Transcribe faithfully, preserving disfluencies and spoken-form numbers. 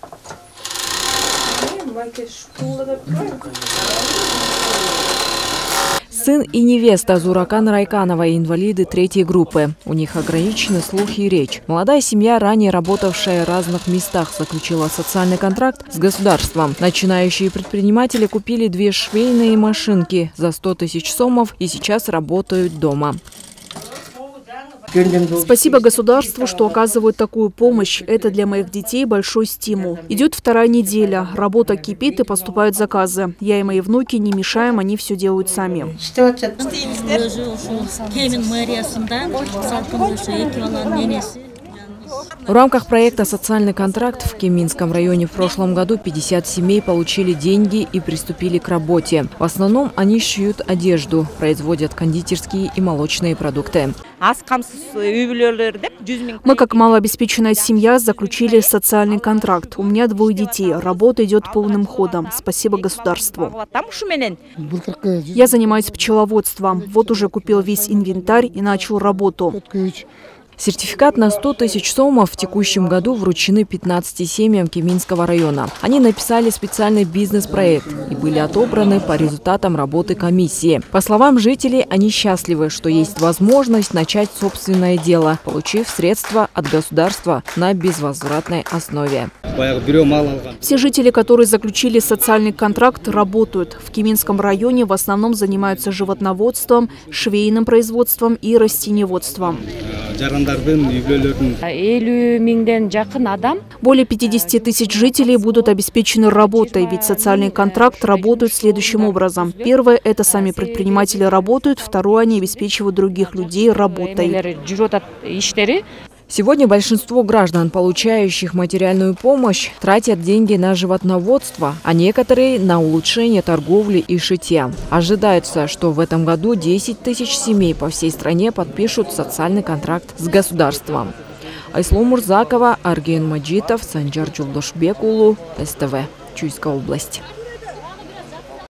Сын и невеста Зуракан Райканова, инвалиды третьей группы. У них ограничены слух и речь. Молодая семья, ранее работавшая в разных местах, заключила социальный контракт с государством. Начинающие предприниматели купили две швейные машинки за сто тысяч сомов и сейчас работают дома. Спасибо государству, что оказывают такую помощь. Это для моих детей большой стимул. Идет вторая неделя. Работа кипит и поступают заказы. Я и мои внуки не мешаем, они все делают сами. В рамках проекта «Социальный контракт» в Кеминском районе в прошлом году пятьдесят семей получили деньги и приступили к работе. В основном они шьют одежду, производят кондитерские и молочные продукты. Мы, как малообеспеченная семья, заключили социальный контракт. У меня двое детей. Работа идет полным ходом. Спасибо государству. Я занимаюсь пчеловодством. Вот уже купил весь инвентарь и начал работу. Сертификат на сто тысяч сомов в текущем году вручены пятнадцати семьям Кеминского района. Они написали специальный бизнес-проект и были отобраны по результатам работы комиссии. По словам жителей, они счастливы, что есть возможность начать собственное дело, получив средства от государства на безвозвратной основе. Все жители, которые заключили социальный контракт, работают. В Кеминском районе в основном занимаются животноводством, швейным производством и растениеводством. Более пятидесяти тысяч жителей будут обеспечены работой, ведь социальный контракт работает следующим образом. Первое – это сами предприниматели работают, второе – они обеспечивают других людей работой. Сегодня большинство граждан, получающих материальную помощь, тратят деньги на животноводство, а некоторые – на улучшение торговли и шитья. Ожидается, что в этом году десять тысяч семей по всей стране подпишут социальный контракт с государством. Айслу Мурзакова, Арген Маджитов, Санджар Джулдошбекулу, СТВ, Чуйская область.